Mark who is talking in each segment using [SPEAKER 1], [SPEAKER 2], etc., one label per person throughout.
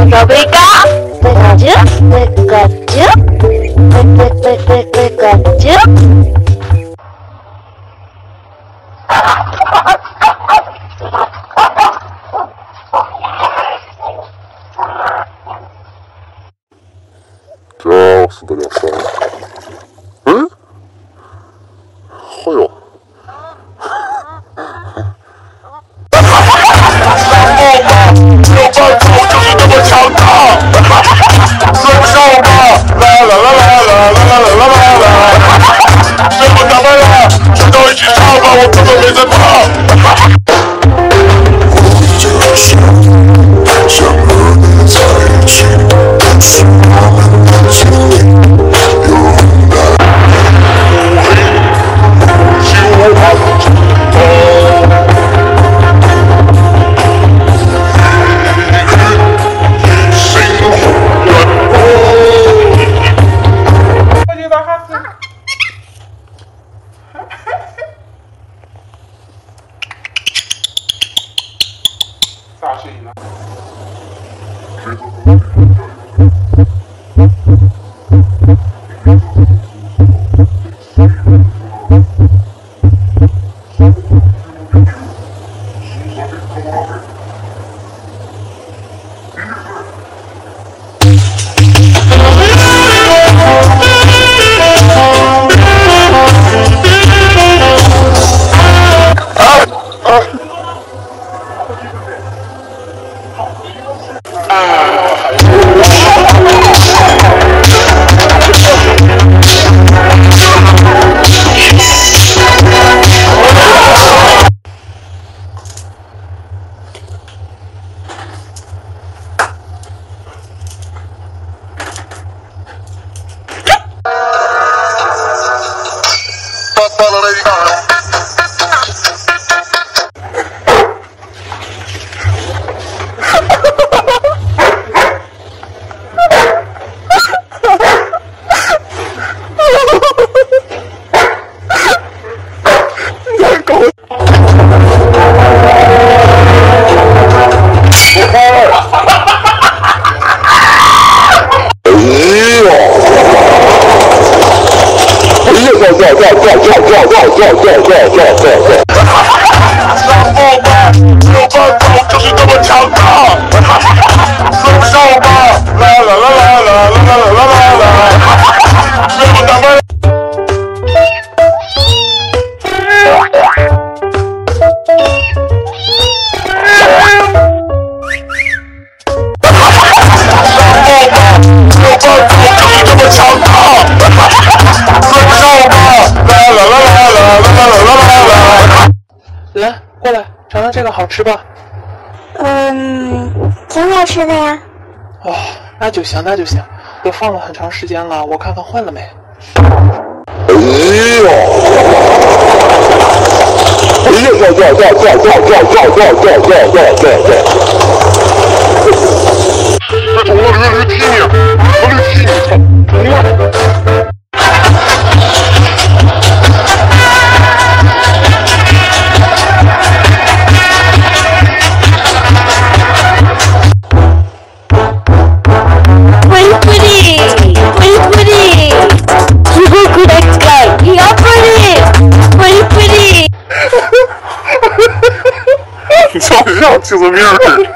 [SPEAKER 1] Pika Pika Pikachu Pikachu Pikachu.
[SPEAKER 2] 这死得了算了。嗯？哎呦！就是这么强大，睡不着吧？啦啦啦啦啦啦啦啦啦啦！睡不着了，全都一起唱吧，我根本没在怕。就是想和你在一起，但是我们的距离有很大。就怕不知道。
[SPEAKER 3] 啥声音呢？上报吧，有办法就是这么强大，睡不着吧？啦啦啦啦啦啦啦啦啦啦，睡不着吧？
[SPEAKER 4] 来，过来，尝尝这个好吃吧？
[SPEAKER 1] 挺好吃的呀。
[SPEAKER 4] 哦，那就行，那就行。都放了很长时间了，我看看坏了没。
[SPEAKER 2] 哎呦！哎呀！这虫子驴踢你，我驴踢你，操！你妈！你瞧你像精神病似的。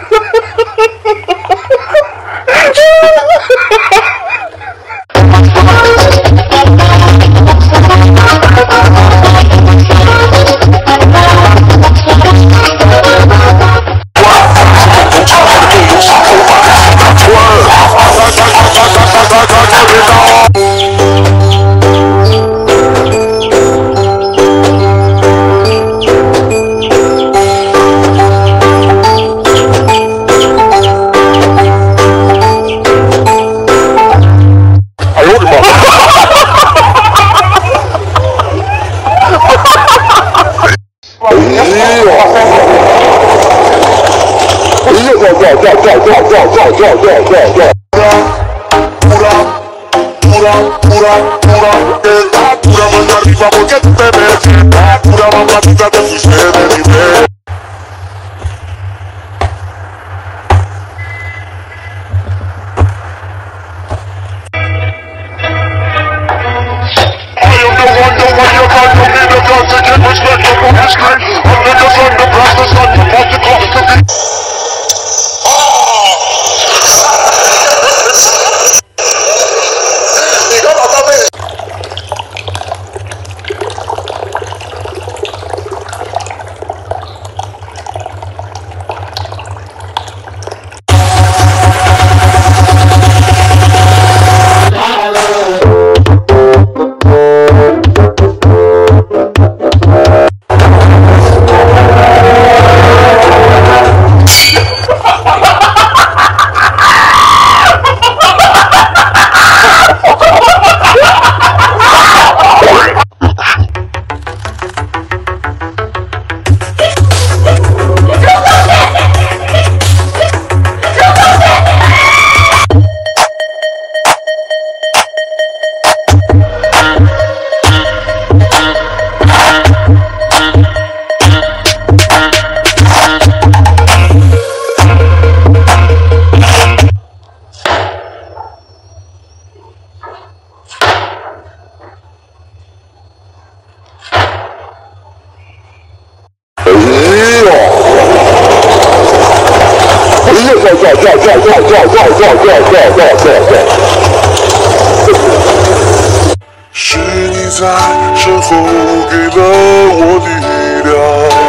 [SPEAKER 2] 是你在身后给了我力量，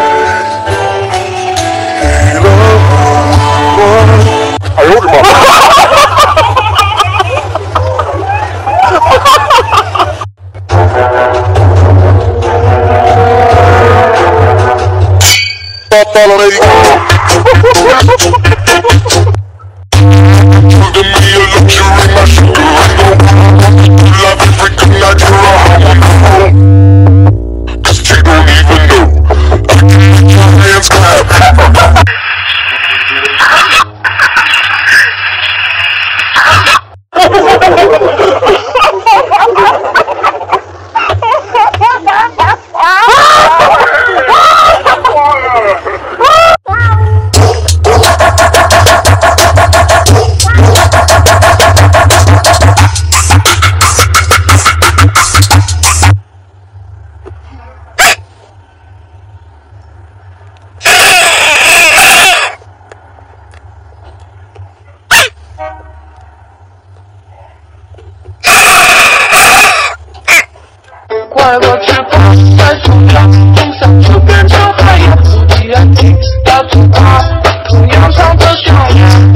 [SPEAKER 2] 给了我温暖。哎呦我的妈！Follow me, give me a luxury, my sugar, love every natural, cause you don't even know, I can make your hands clap.
[SPEAKER 3] 快乐翅膀在中央，梦想就变成海洋，不计眼睛大嘴巴，同样唱着响亮。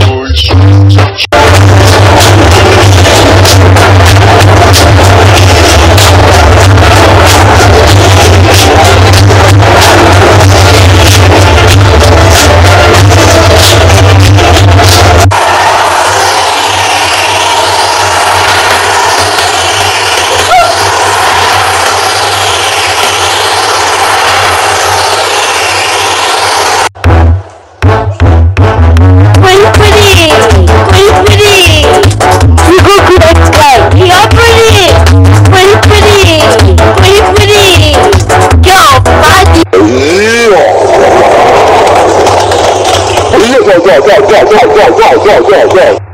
[SPEAKER 2] go.